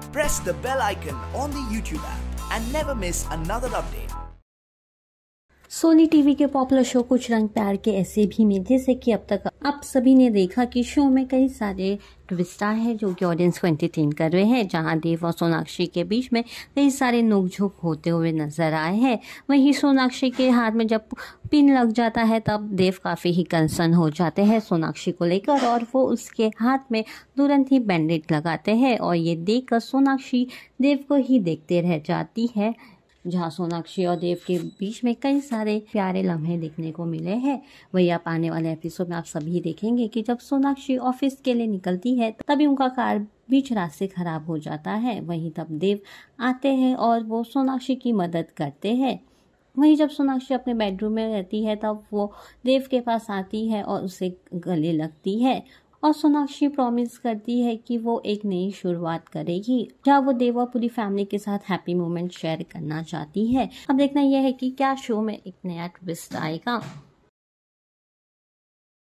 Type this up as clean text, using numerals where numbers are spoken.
Press the bell icon on the YouTube app and never miss another update. Sony TV के popular show Kuch Rang प्यार के ऐसे भी में, जैसे कि अब तक आप सभी ने देखा कि शो में कई सारे ट्विस्ट आए हैं जो कि ऑडियंस को एंटरटेन कर रहे हैं, जहां देव और सोनाक्षी के बीच में कई सारे नोकझोंक होते हुए नजर आए हैं। वहीं सोनाक्षी के हाथ में जब पिन लग जाता है तब देव काफ़ी ही कंसर्न हो जाते हैं सोनाक्षी को लेकर, और वो उसके हाथ में तुरंत ही बैंडेज लगाते हैं। और ये देखकर सोनाक्षी देव को ही देखते रह जाती है, जहाँ सोनाक्षी और देव के बीच में कई सारे प्यारे लम्हे देखने को मिले हैं। वही आप आने वाले एपिसोड में आप सभी देखेंगे कि जब सोनाक्षी ऑफिस के लिए निकलती है तभी उनका कार बीच रास्ते खराब हो जाता है। वहीं तब देव आते हैं और वो सोनाक्षी की मदद करते हैं। वहीं जब सोनाक्षी अपने बेडरूम में रहती है तब वो देव के पास आती है और उसे गले लगती है, और सोनाक्षी प्रॉमिस करती है कि वो एक नई शुरुआत करेगी, जहाँ वो देव और पूरी फैमिली के साथ हैप्पी मोमेंट शेयर करना चाहती है। अब देखना यह है कि क्या शो में एक नया ट्विस्ट आएगा।